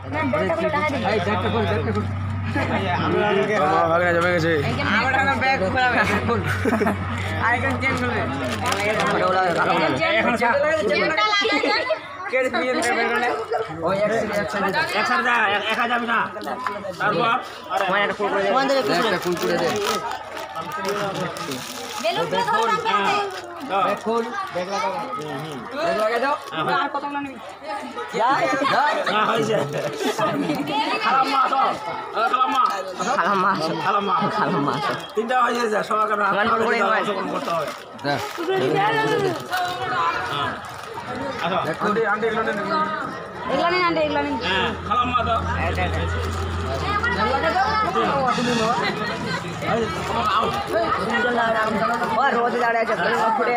জমে গেছে তিনটা হয়ে যায় সবাই रोज दाड़ा चक्कर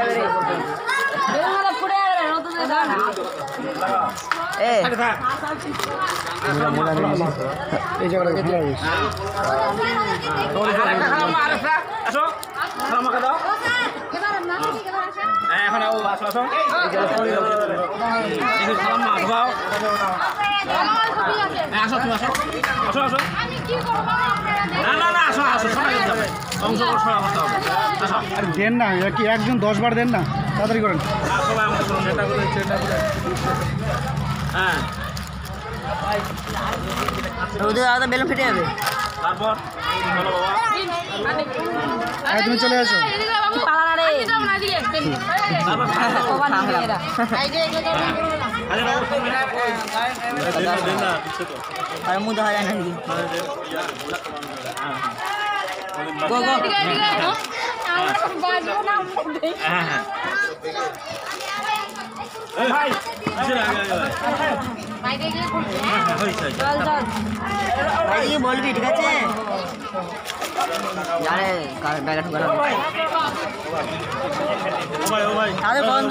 দেন না কি একজন 10 বার দেন না তাড়াতাড়ি করেন হ্যাঁ রোদে আলাদা বেলুন ফেটে যাবে তারপর চলো বাবা তুমি চলে আসো পালা রে আর মুখ দেখা যায় না গো গো বাজবো না হ্যাঁ ভাই ভাই কি বলবি ঠিক আছে আরে ব্যাগটা ঢুকানো আরে বন্ধ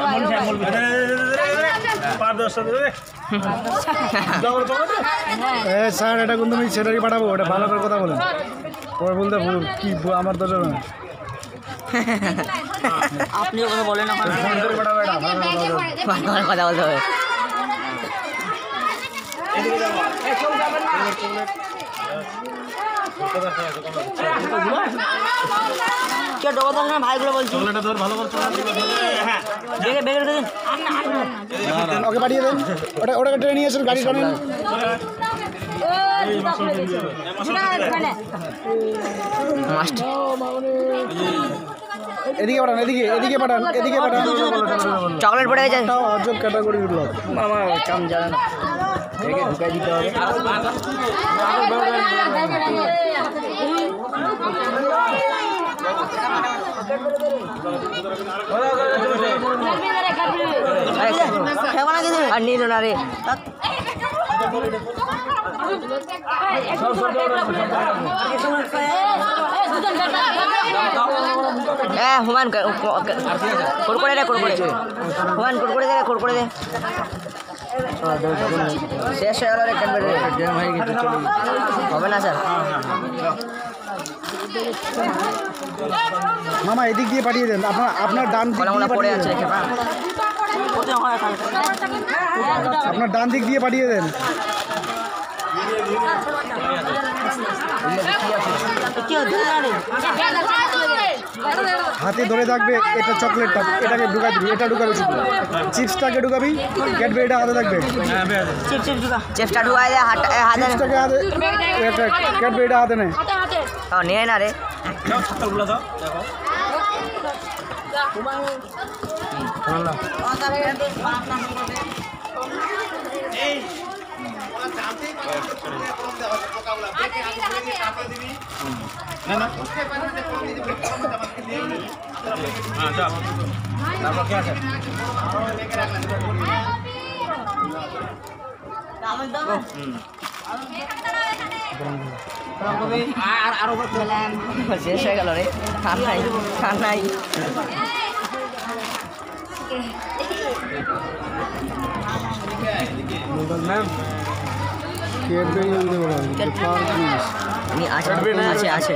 স্যার এটা কিন্তু আমি সেটারই পাঠাবো ওটা ভালো করে কথা বলেন পরে বলতে কি আমার তো আপনিও কথা বলেন না কথা বলতে হবে কে ডবল না ভাইগুলো বলছি ওকে পাঠিয়ে দেন ওটাকে ট্রেনে নিয়ে আসুন গাড়ি টানেন এদিকে পাঠান এদিকে পাঠান চকলেট পড়ে গেছে অজব ক্যাটাগরি গুলো মামা কাম জানে না একে ঢুকাই দিতে হবে আর নিল না রে হুমান কুড়কুড়ে দে হুমান কুড়কুড়ে দে শেষ হয়ে গেল রে হবে না স্যার মামা এদিক দিয়ে পাঠিয়ে দেন আপনার ডান পড়ে আছে আপনার ডান দিক দিয়ে পাঠিয়ে দেন হাতে ধরে থাকবে এটা চকলেটটা এটাকে ঢুকাই দিবি এটা ঢুকাবি শুধু চিপসটাকে ঢুকাবি ক্যাডবেরিটা হাতে থাকবে চিপসটা ঢুকাই দে হাতে এটা ক্যাডবেরিটা হাতে নে নিয়ে না রে ছাত্রগুলো দাও শেষ হয়ে গেল রে আর নাই আছে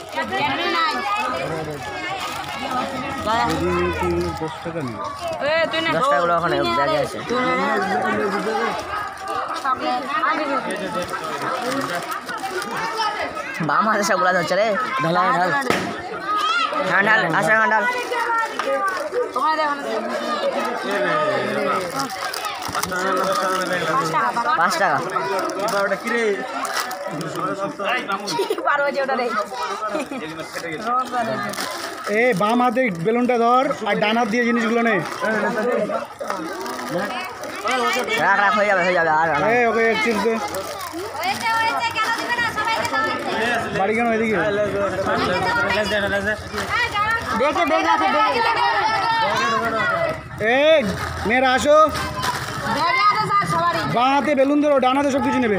10 টাকা নেই 10 টাকা ওখানে ব্যাগে আছে বাম হাতে সবগুলা ধরছে রে ঢাল ঢাল হ্যাঁ ঢাল আসা হ্যাঁ ঢাল 5 টাকা এ বাম হাতে বেলুনটা ধর আর ডান হাত দিয়ে জিনিসগুলো নে রাখ রাখ হয়ে যাবে আর ওকে এক চিপস দে বাড়ি কেন এদিকে এ মেয়েরা আসো বাঁ হাতে বেলুন ধরো ডান হাতে সব কিছু নেবে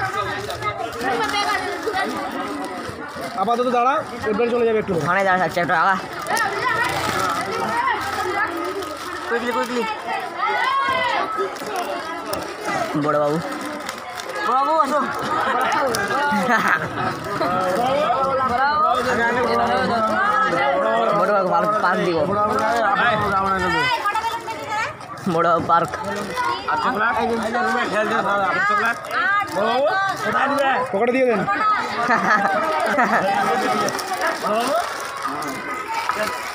আপাতত দাঁড়া এবার চলে যাবে একটু ওখানে দাঁড়া থাকছে একটু আগা কুইকলি বড় বাবু আসো বড় বাবু পার্ক দিব বড় বাবু পার্ক পকেটে দিয়ে দেন